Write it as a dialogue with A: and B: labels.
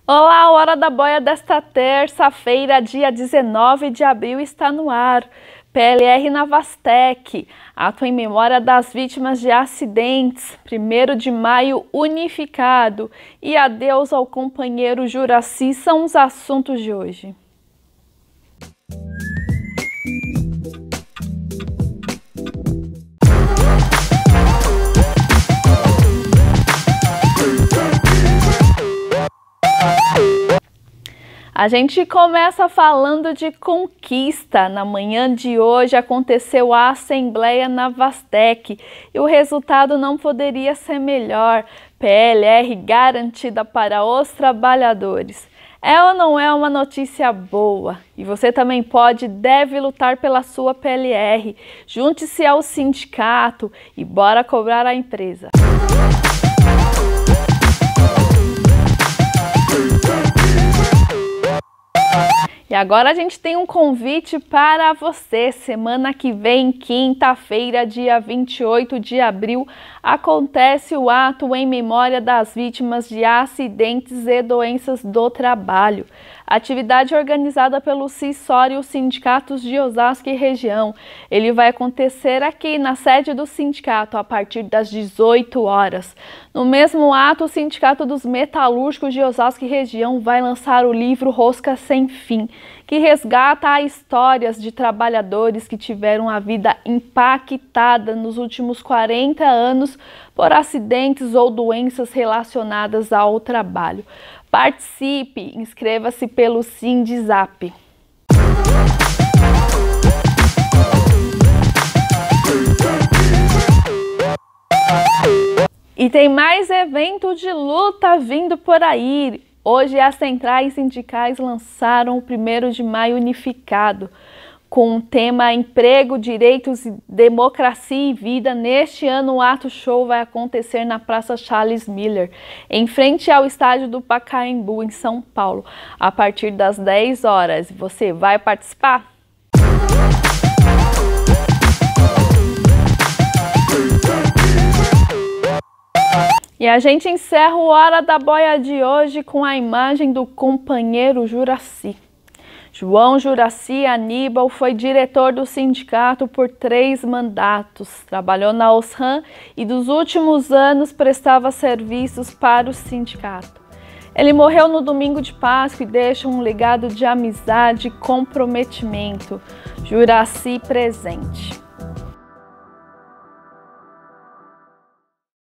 A: Olá, a Hora da Boia desta terça-feira, dia 19 de abril, está no ar. PLR na Vastec, ato em memória das vítimas de acidentes, 1º de maio unificado e adeus ao companheiro Juraci são os assuntos de hoje. A gente começa falando de conquista. Na manhã de hoje aconteceu a Assembleia na Vastec e o resultado não poderia ser melhor. PLR garantida para os trabalhadores. É ou não é uma notícia boa? E você também pode e deve lutar pela sua PLR. Junte-se ao sindicato e bora cobrar a empresa. E agora a gente tem um convite para você. Semana que vem, quinta-feira, dia 28 de abril, acontece o ato em memória das vítimas de acidentes e doenças do trabalho. Atividade organizada pelo CISOR e os sindicatos de Osasco e região. Ele vai acontecer aqui na sede do sindicato a partir das 18 horas. No mesmo ato, o Sindicato dos Metalúrgicos de Osasco e região vai lançar o livro Rosca Sem Fim, que resgata histórias de trabalhadores que tiveram a vida impactada nos últimos 40 anos por acidentes ou doenças relacionadas ao trabalho. Participe, inscreva-se pelo Sindizap. E tem mais evento de luta vindo por aí. Hoje as centrais sindicais lançaram o 1º de maio unificado, com o tema Emprego, Direitos, Democracia e Vida. Neste ano o ato show vai acontecer na Praça Charles Miller, em frente ao estádio do Pacaembu, em São Paulo, a partir das 10 horas. Você vai participar? E a gente encerra o Hora da Boia de hoje com a imagem do companheiro Juraci. João Juraci Aníbal foi diretor do sindicato por 3 mandatos, trabalhou na OSRAM e dos últimos anos prestava serviços para o sindicato. Ele morreu no domingo de Páscoa e deixa um legado de amizade e comprometimento. Juraci presente.